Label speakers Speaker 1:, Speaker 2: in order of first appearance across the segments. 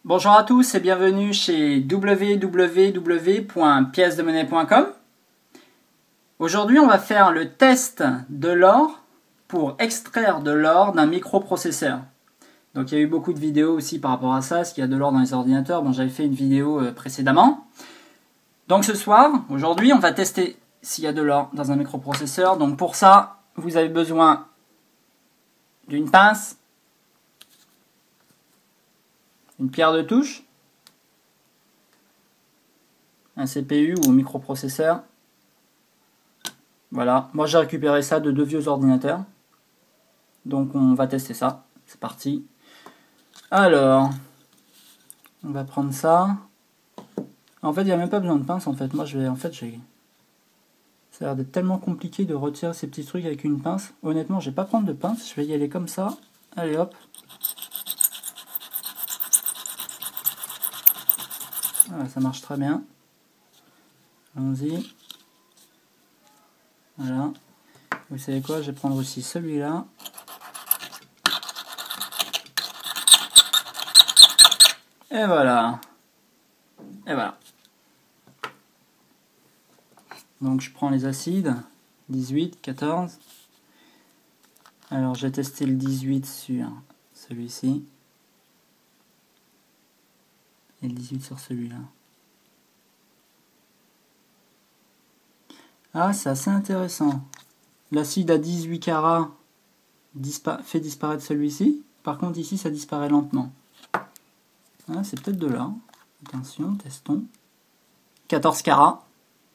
Speaker 1: Bonjour à tous et bienvenue chez www.piècesdemonnaie.com. Aujourd'hui, on va faire le test de l'or pour extraire de l'or d'un microprocesseur. Donc il y a eu beaucoup de vidéos aussi par rapport à ça, est-ce qu'il y a de l'or dans les ordinateurs. Bon, j'avais fait une vidéo précédemment. Donc ce soir, aujourd'hui, on va tester s'il y a de l'or dans un microprocesseur. Donc pour ça, vous avez besoin d'une pince, une pierre de touche, un CPU ou microprocesseur. Voilà, moi j'ai récupéré ça de deux vieux ordinateurs. Donc on va tester ça. C'est parti. Alors, on va prendre ça. En fait, il n'y a même pas besoin de pince en fait. Moi je vais. Ça a l'air d'être tellement compliqué de retirer ces petits trucs avec une pince. Honnêtement, je vais pas prendre de pince, je vais y aller comme ça. Allez hop. Voilà, ça marche très bien. Allons-y. Voilà. Vous savez quoi, je vais prendre aussi celui-là. Et voilà. Et voilà. Donc je prends les acides. 18, 14. Alors j'ai testé le 18 sur celui-ci. Et le 18 sur celui-là. Ah, c'est assez intéressant. L'acide à 18 carats fait disparaître celui-ci. Par contre, ici, ça disparaît lentement. Ah, c'est peut-être de là. Attention, testons. 14 carats.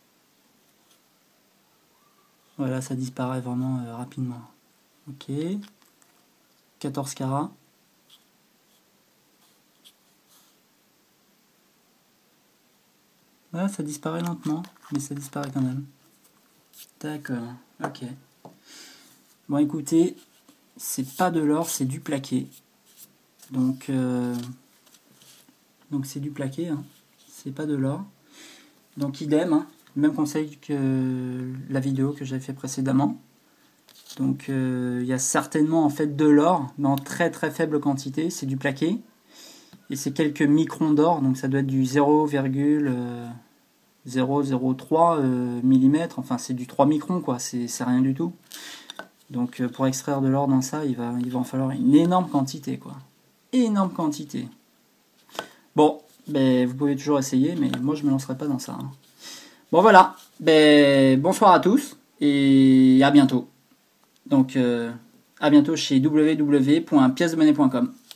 Speaker 1: Voilà, ça disparaît vraiment rapidement. Ok. 14 carats. Voilà, ça disparaît lentement, mais ça disparaît quand même. D'accord, ok. Bon, écoutez, c'est pas de l'or, c'est du plaqué. Donc c'est du plaqué, hein. C'est pas de l'or. Donc idem, hein. Même conseil que la vidéo que j'avais fait précédemment. Donc il y a certainement en fait de l'or, mais en très très faible quantité. C'est du plaqué. Et c'est quelques microns d'or, donc ça doit être du 0,003 mm. Enfin, c'est du 3 microns, quoi. C'est rien du tout. Donc pour extraire de l'or dans ça, il va en falloir une énorme quantité, quoi. Énorme quantité. Bon, ben, vous pouvez toujours essayer, mais moi je me lancerai pas dans ça, hein. Bon voilà, ben, bonsoir à tous et à bientôt. Donc à bientôt chez www.piècesdemonnaie.com.